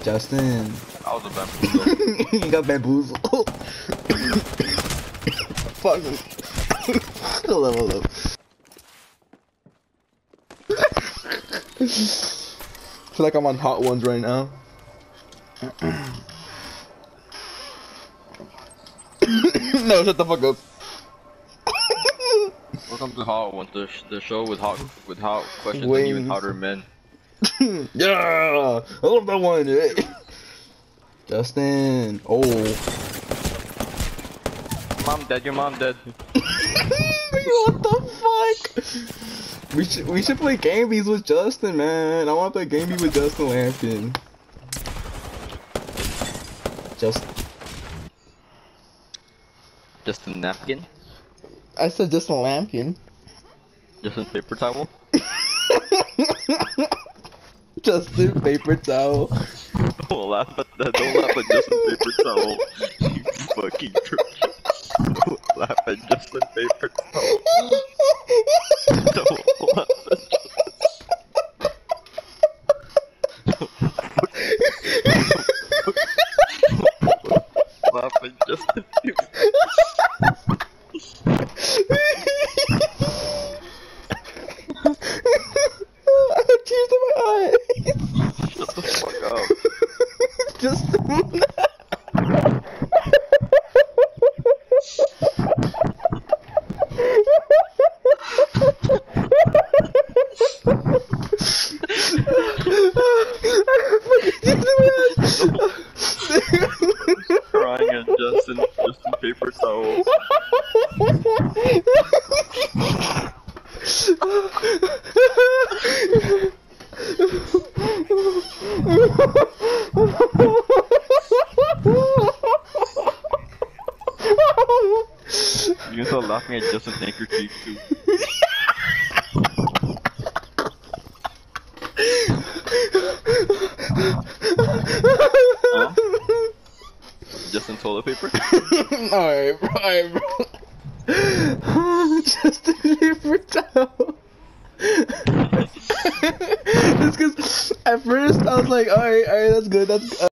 Justin. I was a bamboozle. You got bamboozled. Fuck. Hold up. I feel like I'm on Hot Ones right now. No, shut the fuck up. Welcome to Hot Ones, the show with hot questions Wings. and even hotter men. Yeah, I love that one. Hey. Justin. Oh. Mom dead. Your mom dead. What the fuck? We should play Gamebees with Justin, man. I want to play Gamebees with Justin Lampkin. Just a napkin. I said Justin Lampkin. Just a paper towel. Justin paper towel. Don't laugh at that. Don't laugh at Justin paper towel. You fucking jerk. Don't laugh at Justin paper towel. Don't laugh at laugh at Justin paper. I have tears in my eyes. Shut the fuck up. Justin. Crying at Justin paper towel. You can start laughing at Justin's handkerchief too. Huh? Justin toilet paper? Alright, bro. Justin paper towel. It's cause at first I was like, alright, that's good, that's